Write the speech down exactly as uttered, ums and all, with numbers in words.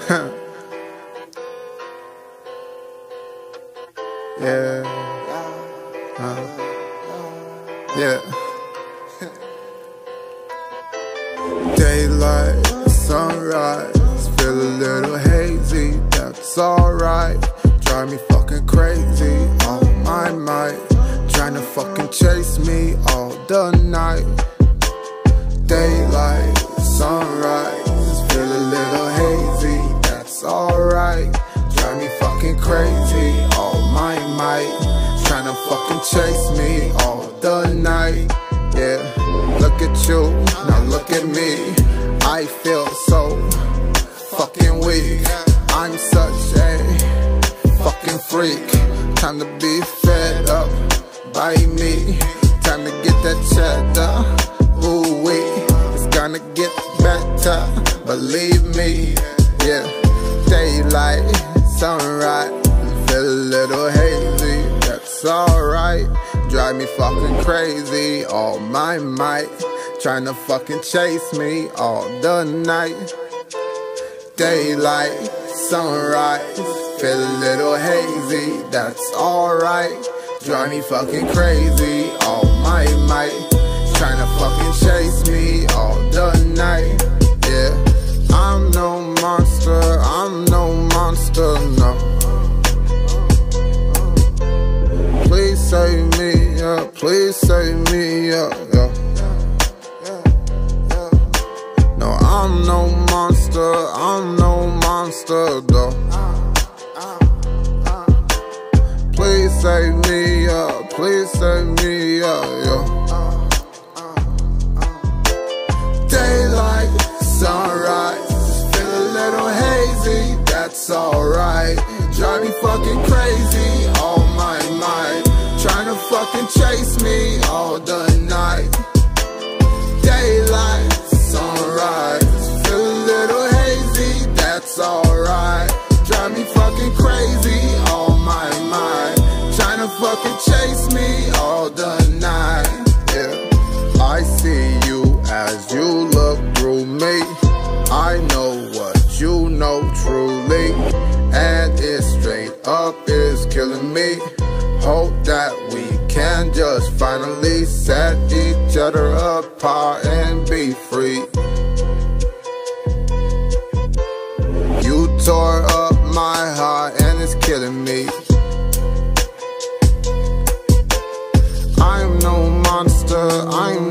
Yeah. Uh, yeah. Daylight, sunrise, feel a little hazy, that's alright. Drive me fucking crazy, all my might. Tryna fucking chase me all the night. Daylight, sunrise, feel a little hazy, that's alright. Drive me fucking crazy, all my might. Tryna fucking chase me all the night. Yeah, look at you, now look at me. I feel so fucking weak. I'm such a fucking freak. Time to be fed up by me. Time to get that cheddar. Ooh wee, it's gonna get better, believe me. Yeah, daylight, sunrise, feel a little hazy, that's alright. Drive me fucking crazy, all my might. Tryna fucking chase me all the night. Daylight, sunrise, feel a little hazy, that's alright. Drive me fucking crazy, all my might. Tryna fucking chase me all the night. Yeah, I'm no monster, I'm no monster, no. Please save me, yeah, please save me, yeah, yeah. No, I'm no monster, I'm no monster, though. Please save me, yeah, please save me, yeah, yeah. Daylight, sunrise, feel a little hazy, that's alright. Drive me fucking crazy, all my mind. Tryna fucking chase me all the night. Daylight, sunrise, feel a little hazy, that's alright. Drive me fucking crazy, all my mind. Tryna fucking chase me all the night. Yeah, I see you as you look through me. I know what you know truly, and it's straight up is killing me. Hope that we can just finally set each other apart and be free. You tore up my heart and it's killing me. I'm no monster, I'm